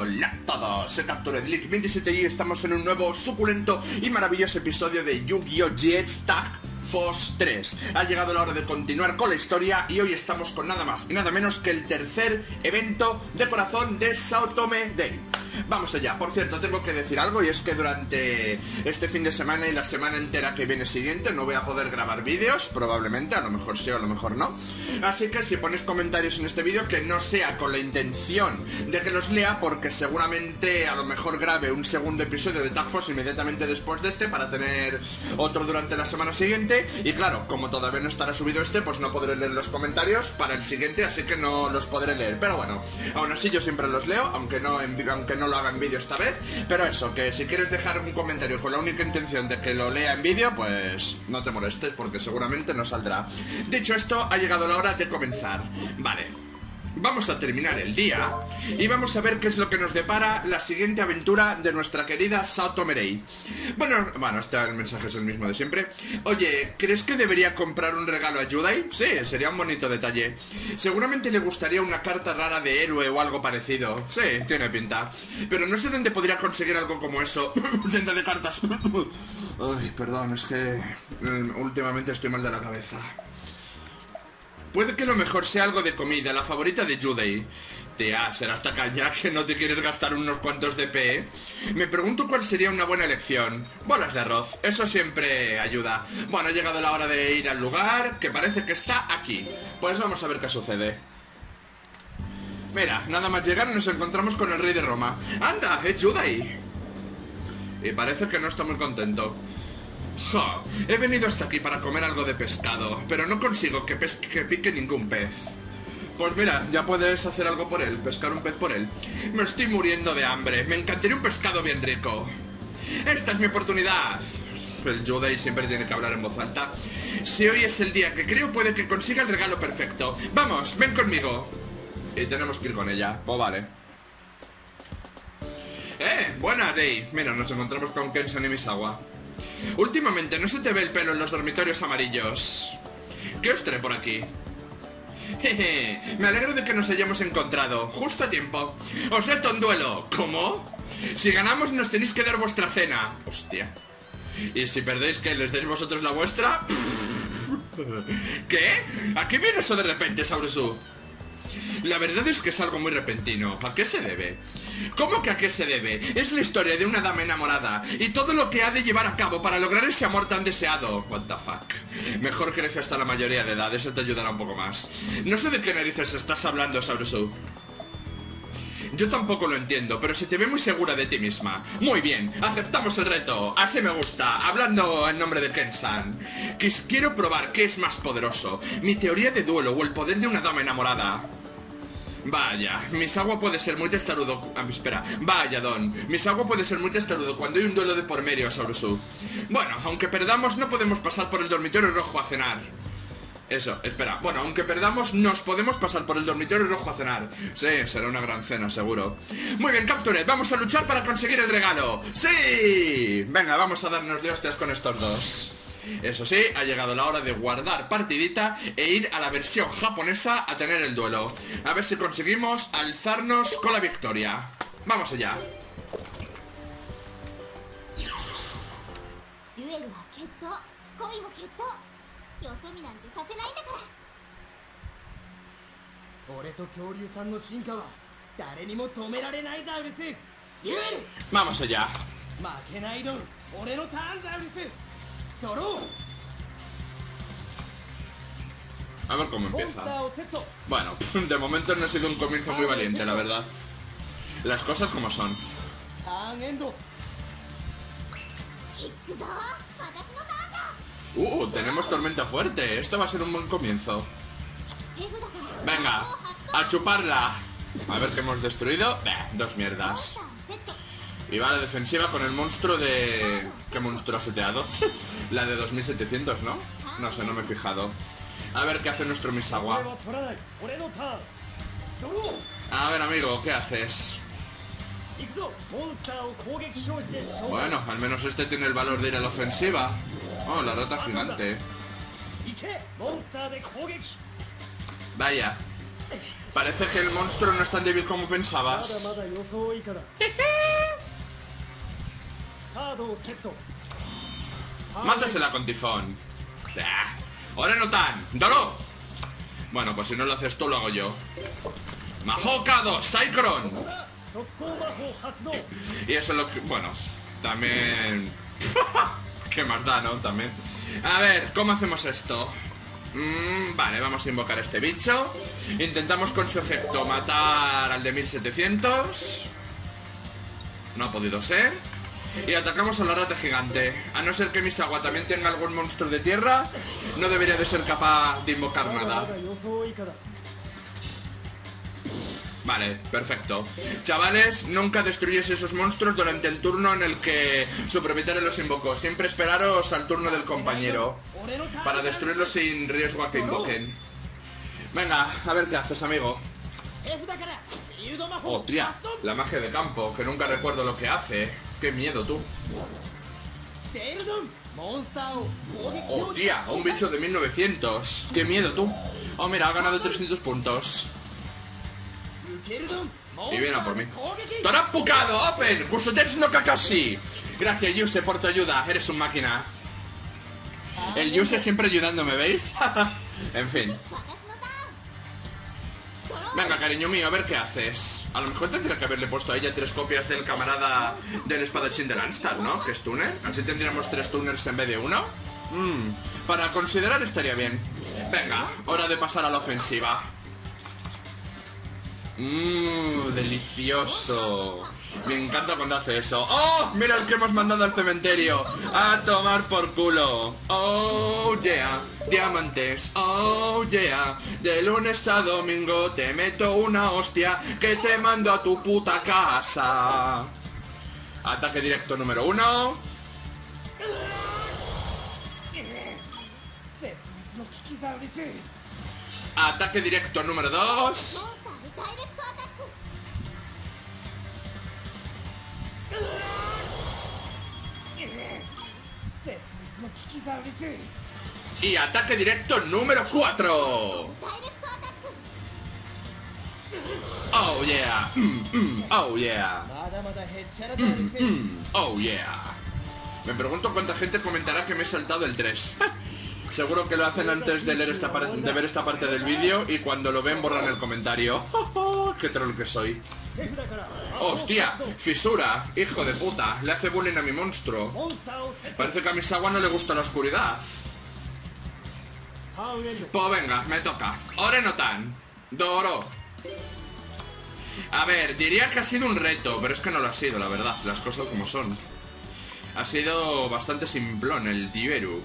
Hola a todos, soy Captured League 27 y estamos en un nuevo suculento y maravilloso episodio de Yu-Gi-Oh! GX Tag Force 3. Ha llegado la hora de continuar con la historia y hoy estamos con nada más y nada menos que el tercer evento de corazón de Sao Tome Day. Vamos allá. Por cierto, tengo que decir algo, y es que durante este fin de semana y la semana entera que viene siguiente no voy a poder grabar vídeos, probablemente, a lo mejor sí o a lo mejor no. Así que si pones comentarios en este vídeo, que no sea con la intención de que los lea, porque seguramente a lo mejor grabe un segundo episodio de Tag Force inmediatamente después de este para tener otro durante la semana siguiente. Y claro, como todavía no estará subido este, pues no podré leer los comentarios para el siguiente, así que no los podré leer. Pero bueno, aún así yo siempre los leo, aunque no lo haga en vídeo esta vez. Pero eso, que si quieres dejar un comentario con la única intención de que lo lea en vídeo, pues no te molestes, porque seguramente no saldrá. Dicho esto, ha llegado la hora de comenzar. Vale, vamos a terminar el día y vamos a ver qué es lo que nos depara la siguiente aventura de nuestra querida Sao Tome Day. Bueno, el mensaje es el mismo de siempre. Oye, ¿crees que debería comprar un regalo a Yudai? Sí, sería un bonito detalle. Seguramente le gustaría una carta rara de héroe o algo parecido. Sí, tiene pinta. Pero no sé dónde podría conseguir algo como eso. Tienda de cartas. Ay, perdón, es que últimamente estoy mal de la cabeza. Puede que lo mejor sea algo de comida, la favorita de Yudai. Tía, será hasta caña que no te quieres gastar unos cuantos de P. Me pregunto cuál sería una buena elección. Bolas de arroz, eso siempre ayuda. Bueno, ha llegado la hora de ir al lugar, que parece que está aquí. Pues vamos a ver qué sucede. Mira, nada más llegar nos encontramos con el rey de Roma. ¡Anda, es Yudai! Y parece que no está muy contento. ¡Ja! He venido hasta aquí para comer algo de pescado, pero no consigo que pique ningún pez. Pues mira, ya puedes hacer algo por él, pescar un pez por él. Me estoy muriendo de hambre, me encantaría un pescado bien rico. ¡Esta es mi oportunidad! El Yudai siempre tiene que hablar en voz alta. Si hoy es el día que creo, puede que consiga el regalo perfecto. ¡Vamos, ven conmigo! Y tenemos que ir con ella. Pues vale. Buena, Day. Mira, nos encontramos con Kensan y Misawa. Últimamente no se te ve el pelo en los dormitorios amarillos. ¿Qué os trae por aquí? Jeje, me alegro de que nos hayamos encontrado. Justo a tiempo. Os reto un duelo. ¿Cómo? Si ganamos nos tenéis que dar vuestra cena. Hostia. ¿Y si perdéis qué? ¿Les dais vosotros la vuestra? ¿Qué? ¿A qué viene eso de repente, Saurusu? La verdad es que es algo muy repentino. ¿A qué se debe? ¿Cómo que a qué se debe? Es la historia de una dama enamorada y todo lo que ha de llevar a cabo para lograr ese amor tan deseado. What the fuck. Mejor crece hasta la mayoría de edad, eso te ayudará un poco más. No sé de qué narices estás hablando, Saurusu. Yo tampoco lo entiendo, pero se te ve muy segura de ti misma. Muy bien, aceptamos el reto. Así me gusta, hablando en nombre de Kensan. Quiero probar qué es más poderoso, mi teoría de duelo o el poder de una dama enamorada. Vaya, Misawa puede ser muy testarudo. Espera, vaya, Don. Misawa puede ser muy testarudo cuando hay un duelo de por medio, Saurusu. Bueno, aunque perdamos, no podemos pasar por el dormitorio rojo a cenar. Eso, espera. Bueno, aunque perdamos, nos podemos pasar por el dormitorio rojo a cenar. Sí, será una gran cena, seguro. Muy bien, Captured, vamos a luchar para conseguir el regalo. ¡Sí! Venga, vamos a darnos de hostias con estos dos. Eso sí, ha llegado la hora de guardar partidita e ir a la versión japonesa a tener el duelo. A ver si conseguimos alzarnos con la victoria. Vamos allá. Vamos allá. A ver cómo empieza. Bueno, de momento no ha sido un comienzo muy valiente, la verdad. Las cosas como son. Tenemos tormenta fuerte. Esto va a ser un buen comienzo. Venga, a chuparla. A ver qué hemos destruido. Dos mierdas. Y va a la defensiva con el monstruo de... ¿Qué monstruo ha seteado? La de 2700, ¿no? No sé, no me he fijado. A ver qué hace nuestro Misawa. A ver, amigo, ¿qué haces? Bueno, al menos este tiene el valor de ir a la ofensiva. Oh, la rata gigante. Vaya. Parece que el monstruo no es tan débil como pensabas. Mátasela con tifón. Ahora no tan. ¡Doro! Bueno, pues si no lo haces tú, lo hago yo. Mahoka 2, Saikron. Y eso es lo que... Bueno, también... ¿Qué más da, no? También. A ver, ¿cómo hacemos esto? Vale, vamos a invocar a este bicho. Intentamos con su efecto matar al de 1700. No ha podido ser. Y atacamos a la rata gigante. A no ser que Misawa también tenga algún monstruo de tierra, no debería de ser capaz de invocar nada. Vale, perfecto. Chavales, nunca destruyes esos monstruos durante el turno en el que su propietario los invocó. Siempre esperaros al turno del compañero para destruirlos sin riesgo a que invoquen. Venga, a ver qué haces, amigo. Oh, tía, la magia de campo, que nunca recuerdo lo que hace. Qué miedo, tú. Oh, tía, un bicho de 1900. Qué miedo, tú. Oh, mira, ha ganado 300 puntos. Y viene a por mí. ¡Torampukado! ¡Open! ¡Kusutets no Kakashi! Gracias, Yuse, por tu ayuda. Eres un máquina. El Yuse siempre ayudándome, ¿veis? En fin. Venga, cariño mío, a ver qué haces. A lo mejor tendría que haberle puesto a ella 3 copias del camarada del espadachín de Landstad, ¿no? Que es tuner. Así tendríamos 3 tuners en vez de 1. Para considerar estaría bien. Venga, hora de pasar a la ofensiva. Delicioso. Me encanta cuando hace eso. ¡Oh! Mira el que hemos mandado al cementerio. A tomar por culo. ¡Oh, yeah! Diamantes. ¡Oh, yeah! De lunes a domingo te meto una hostia que te mando a tu puta casa. Ataque directo número 1. Ataque directo número 2. Y ataque directo número 4. Oh yeah. Oh yeah. Oh yeah. Me pregunto cuánta gente comentará que me he saltado el 3. Seguro que lo hacen antes de ver esta parte del vídeo y cuando lo ven borran el comentario. ¡Qué troll que soy! ¡Hostia! ¡Fisura! ¡Hijo de puta! Le hace bullying a mi monstruo. Parece que a Misawa no le gusta la oscuridad. Pues venga, me toca. Orenotan. Doro. A ver, diría que ha sido un reto, pero es que no lo ha sido, la verdad. Las cosas como son. Ha sido bastante simplón el Diveru.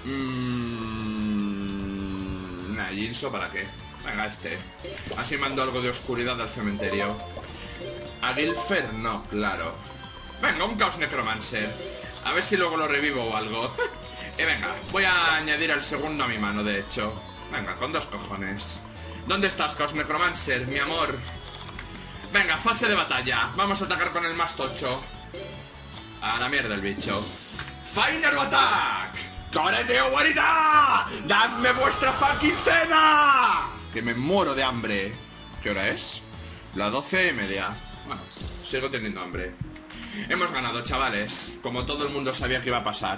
Nah, Jinso, ¿para qué? Venga, este. Así mando algo de oscuridad al cementerio. A Gilfer, no, claro. Venga, un Caos Necromancer. A ver si luego lo revivo o algo. Y venga, voy a añadir al segundo a mi mano, de hecho. Venga, con 2 cojones. ¿Dónde estás, Caos Necromancer, mi amor? Venga, fase de batalla. Vamos a atacar con el más tocho. A la mierda el bicho. Final Attack. ¡Coreteo, guarita! ¡Dadme vuestra fucking cena! Que me muero de hambre. ¿Qué hora es? La 12:30. Bueno, sigo teniendo hambre. Hemos ganado, chavales. Como todo el mundo sabía que iba a pasar.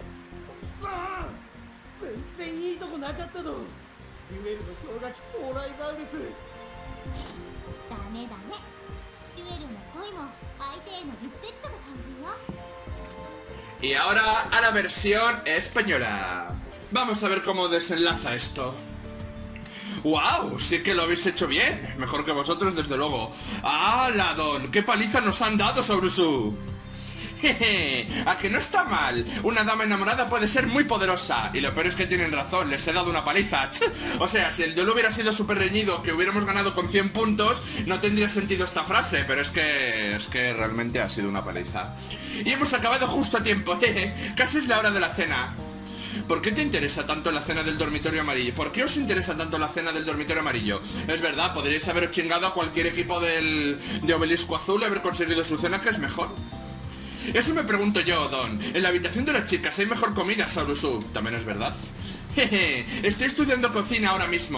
Y ahora a la versión española. Vamos a ver cómo desenlaza esto. ¡Wow! Sí que lo habéis hecho bien. Mejor que vosotros, desde luego. ¡Ah, Ladon! ¡Qué paliza nos han dado, Saurusu! Jeje, a que no está mal. Una dama enamorada puede ser muy poderosa. Y lo peor es que tienen razón, les he dado una paliza. O sea, si el duelo hubiera sido súper reñido, que hubiéramos ganado con 100 puntos, no tendría sentido esta frase. Pero es que realmente ha sido una paliza. Y hemos acabado justo a tiempo. Casi es la hora de la cena. ¿Por qué te interesa tanto la cena del dormitorio amarillo? ¿Por qué os interesa tanto la cena del dormitorio amarillo? Es verdad, podríais haber chingado a cualquier equipo de Obelisco Azul y haber conseguido su cena, que es mejor. Eso me pregunto yo, Don. En la habitación de las chicas hay mejor comida, Saurusu. También es verdad. Jeje, estoy estudiando cocina ahora mismo.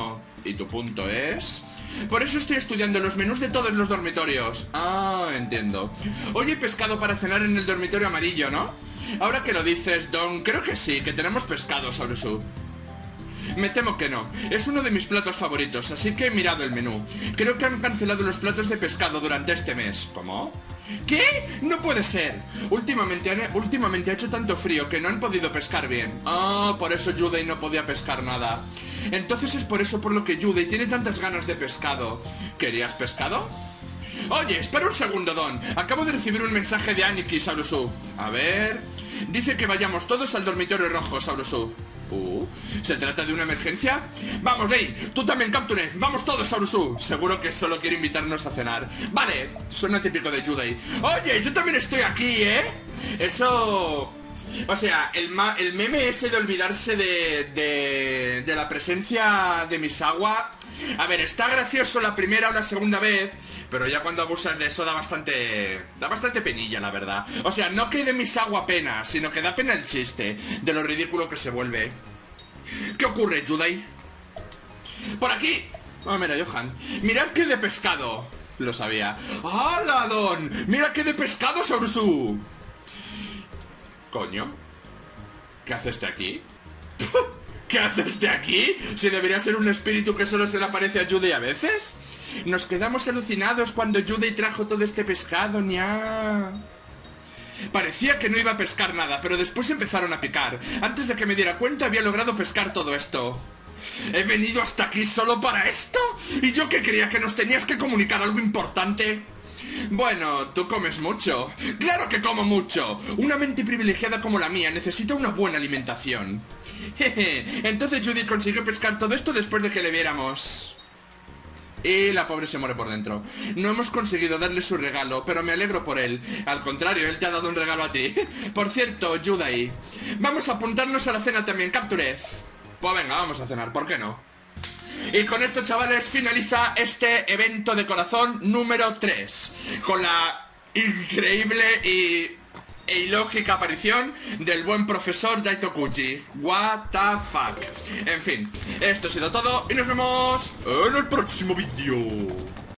¿Y tu punto es? Por eso estoy estudiando los menús de todos los dormitorios. Ah, entiendo. Hoy hay pescado para cenar en el dormitorio amarillo, ¿no? Ahora que lo dices, Don, creo que sí, que tenemos pescado, Saurusu. Me temo que no. Es uno de mis platos favoritos, así que he mirado el menú. Creo que han cancelado los platos de pescado durante este mes. ¿Cómo? ¿Qué? No puede ser. Últimamente ha hecho tanto frío que no han podido pescar bien. Ah, por eso Yudei no podía pescar nada. Entonces es por eso por lo que Yudei tiene tantas ganas de pescado. ¿Querías pescado? Oye, espera un segundo, Don. Acabo de recibir un mensaje de Aniki, Saurusu. A ver... Dice que vayamos todos al dormitorio rojo, Saurusu. ¿Se trata de una emergencia? Vamos, Lei, tú también, Capture. Vamos todos, Saurusu. Seguro que solo quiere invitarnos a cenar. Vale, suena típico de Yudei. Oye, yo también estoy aquí, ¿eh? Eso... O sea, el meme ese de olvidarse de la presencia de Misawa. A ver, está gracioso la primera o la segunda vez, pero ya cuando abusas de eso da bastante penilla, la verdad. O sea, no que de Misawa pena, sino que da pena el chiste de lo ridículo que se vuelve. ¿Qué ocurre, Yudei? Por aquí. Oh, mira, Johan. Mirad qué de pescado. Lo sabía. ¡Hala, Don! ¡Mira qué de pescado, Saurusu! Coño, ¿qué haces de aquí? ¿Qué haces de aquí? Si debería ser un espíritu que solo se le aparece a Yudei a veces. Nos quedamos alucinados cuando Yudei trajo todo este pescado, ña. Parecía que no iba a pescar nada, pero después empezaron a picar. Antes de que me diera cuenta había logrado pescar todo esto. ¿He venido hasta aquí solo para esto? ¿Y yo que creía que nos tenías que comunicar algo importante? Bueno, tú comes mucho. ¡Claro que como mucho! Una mente privilegiada como la mía necesita una buena alimentación. Jeje, entonces Yudei consiguió pescar todo esto después de que le viéramos. Y la pobre se muere por dentro. No hemos conseguido darle su regalo, pero me alegro por él. Al contrario, él te ha dado un regalo a ti. Por cierto, Yudei, vamos a apuntarnos a la cena también, Capturez. Pues venga, vamos a cenar, ¿por qué no? Y con esto, chavales, finaliza este evento de corazón número 3, con la increíble e ilógica aparición del buen profesor Daitokuji. What the fuck. En fin, esto ha sido todo y nos vemos en el próximo vídeo.